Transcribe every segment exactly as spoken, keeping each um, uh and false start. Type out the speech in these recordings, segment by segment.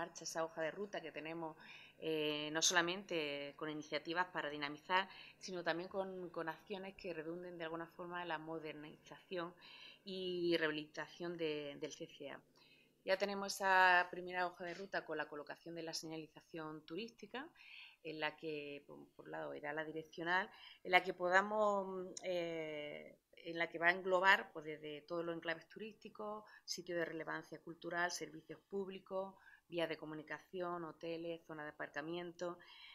marcha esa hoja de ruta que tenemos, eh, no solamente con iniciativas para dinamizar, sino también con, con acciones que redunden de alguna forma en la modernización y rehabilitación de, del C C A. Ya tenemos esa primera hoja de ruta con la colocación de la señalización turística, en la que, por, por un lado, irá la direccional, en la que podamos, eh, en la que va a englobar pues, desde todos los enclaves turísticos, sitios de relevancia cultural, servicios públicos, vías de comunicación, hoteles, zonas de aparcamiento.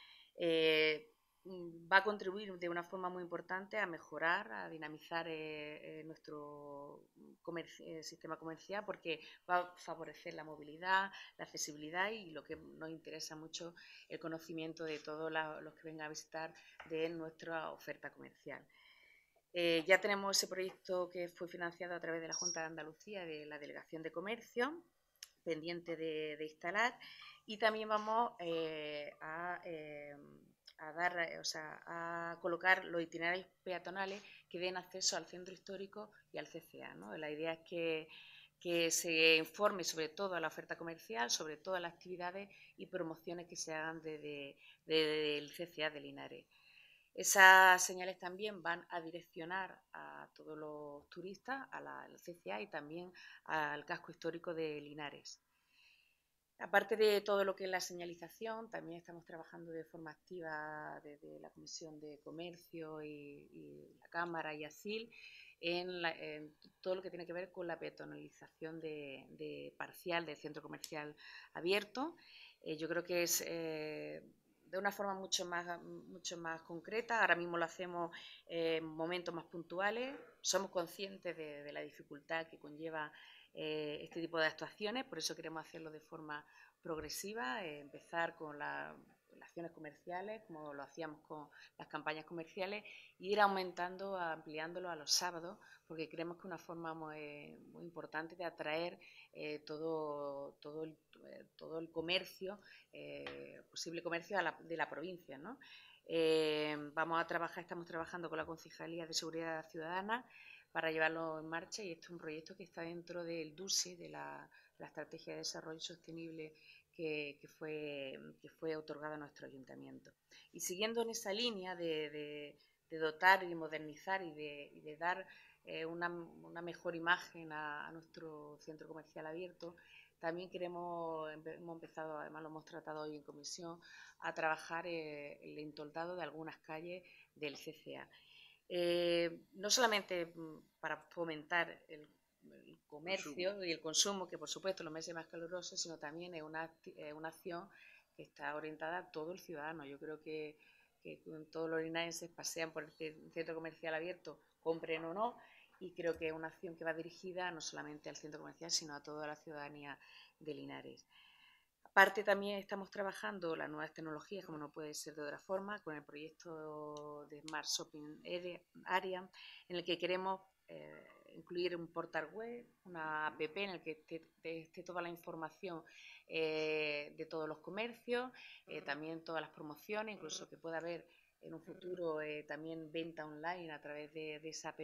Eh, va a contribuir de una forma muy importante a mejorar, a dinamizar eh, eh, nuestro comerci eh, sistema comercial, porque va a favorecer la movilidad, la accesibilidad y lo que nos interesa mucho, el conocimiento de todos la, los que vengan a visitar de nuestra oferta comercial. Eh, ya tenemos ese proyecto que fue financiado a través de la Junta de Andalucía, de la Delegación de Comercio, pendiente de, de instalar, y también vamos eh, a, eh, a dar, o sea, a colocar los itinerarios peatonales que den acceso al centro histórico y al C C A, ¿no? La idea es que, que se informe sobre todo a la oferta comercial, sobre todas las actividades y promociones que se hagan desde de, de, el C C A de Linares. Esas señales también van a direccionar a todos los turistas a la, al C C A y también al casco histórico de Linares. Aparte de todo lo que es la señalización, también estamos trabajando de forma activa desde la Comisión de Comercio y, y la Cámara y ASIL en, la, en, todo lo que tiene que ver con la peatonalización de, de parcial del centro comercial abierto. Eh, yo creo que es eh, de una forma mucho más, mucho más concreta. Ahora mismo lo hacemos en momentos más puntuales. Somos conscientes de, de la dificultad que conlleva Eh, este tipo de actuaciones, por eso queremos hacerlo de forma progresiva, eh, empezar con la, las acciones comerciales, como lo hacíamos con las campañas comerciales, e ir aumentando, ampliándolo a los sábados, porque creemos que es una forma muy, muy importante de atraer eh, todo, todo, el, todo el comercio, eh, posible comercio a la, de la provincia, ¿no? Eh, vamos a trabajar, estamos trabajando con la Concejalía de Seguridad Ciudadana para llevarlo en marcha, y este es un proyecto que está dentro del D U S E, de la, la Estrategia de Desarrollo Sostenible que, que, fue, que fue otorgada a nuestro ayuntamiento. Y siguiendo en esa línea de, de, de dotar y de modernizar y de, y de dar eh, una, una mejor imagen a, a nuestro centro comercial abierto, también queremos, hemos empezado, además lo hemos tratado hoy en comisión, a trabajar eh, el entoldado de algunas calles del C C A. Eh, no solamente para fomentar el, el comercio consumo. y el consumo, que por supuesto los meses más calurosos, sino también es una, eh, una acción que está orientada a todo el ciudadano. Yo creo que, que todos los linarenses pasean por el centro comercial abierto, compren o no, y creo que es una acción que va dirigida no solamente al centro comercial, sino a toda la ciudadanía de Linares. Aparte, también estamos trabajando las nuevas tecnologías, como no puede ser de otra forma, con el proyecto de Smart Shopping Area, en el que queremos eh, incluir un portal web, una app en el que esté, esté toda la información eh, de todos los comercios, eh, también todas las promociones, incluso que pueda haber en un futuro eh, también venta online a través de, de esa app.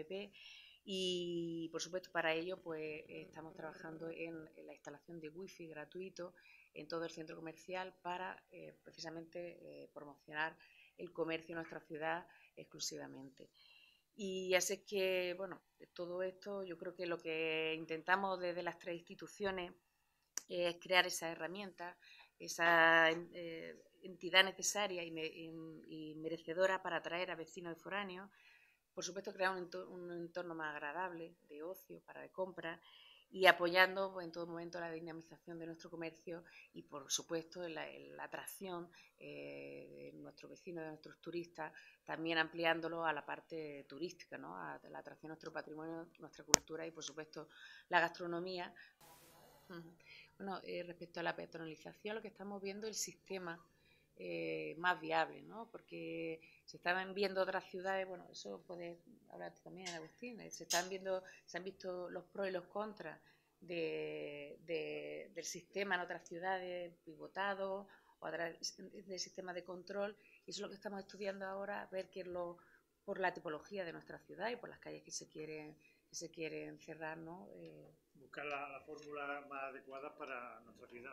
Y, por supuesto, para ello pues estamos trabajando en, en la instalación de wifi gratuito en todo el centro comercial para eh, precisamente eh, promocionar el comercio en nuestra ciudad exclusivamente. Y así es que, bueno, todo esto yo creo que lo que intentamos desde las tres instituciones es crear esa herramienta, esa eh, entidad necesaria y, me, y, y merecedora para atraer a vecinos y foráneos. Por supuesto, crear un entorno, un entorno más agradable de ocio, para de compra, y apoyando pues, en todo momento la dinamización de nuestro comercio y, por supuesto, la, la atracción eh, de nuestros vecinos, de nuestros turistas, también ampliándolo a la parte turística, ¿no? A la atracción de nuestro patrimonio, nuestra cultura y, por supuesto, la gastronomía. Uh-huh. Bueno, eh, respecto a la peatonalización, lo que estamos viendo es el sistema eh, más viable, ¿no? Porque se estaban viendo otras ciudades, bueno, eso puede hablar también, Agustín, se están viendo, se han visto los pros y los contras de, de, del sistema en otras ciudades, pivotado, o a través del sistema de control, y eso es lo que estamos estudiando ahora, ver qué es lo, por la tipología de nuestra ciudad y por las calles que se quieren, que se quieren cerrar, ¿no? Eh, Buscar la, la fórmula más adecuada para nuestra ciudad.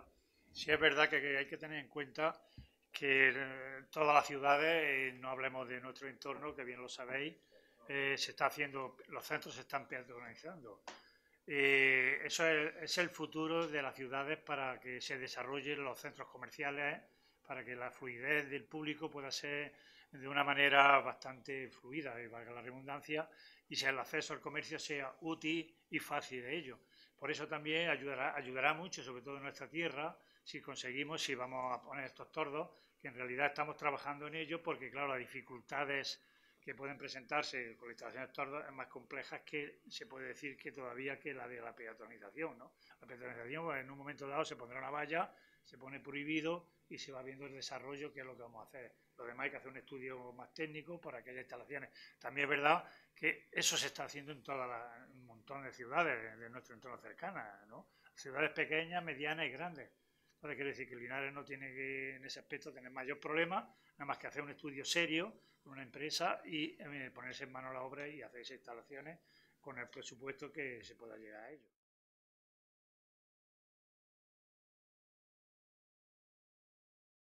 Sí es verdad que hay que tener en cuenta que eh, todas las ciudades, eh, no hablemos de nuestro entorno, que bien lo sabéis, eh, se está haciendo, los centros se están peatonalizando. Eh, eso es, es, el futuro de las ciudades para que se desarrollen los centros comerciales, para que la fluidez del público pueda ser de una manera bastante fluida, y valga la redundancia, y si el acceso al comercio sea útil y fácil de ello. Por eso también ayudará, ayudará mucho, sobre todo en nuestra tierra, si conseguimos, si vamos a poner estos tordos, que en realidad estamos trabajando en ello, porque claro, las dificultades que pueden presentarse con la instalación de tordos es más complejas que se puede decir que todavía que la de la peatonalización, ¿no? La peatonalización, pues, en un momento dado se pondrá una valla, se pone prohibido y se va viendo el desarrollo, que es lo que vamos a hacer. Lo demás hay que hacer un estudio más técnico para que haya instalaciones. También es verdad que eso se está haciendo en toda la, un montón de ciudades de, de nuestro entorno cercano, ¿no? Ciudades pequeñas, medianas y grandes. Entonces quiere decir que Linares no tiene que, en ese aspecto, tener mayor problema, nada más que hacer un estudio serio con una empresa y eh, ponerse en mano a la obra y hacer esas instalaciones con el presupuesto que se pueda llegar a ello.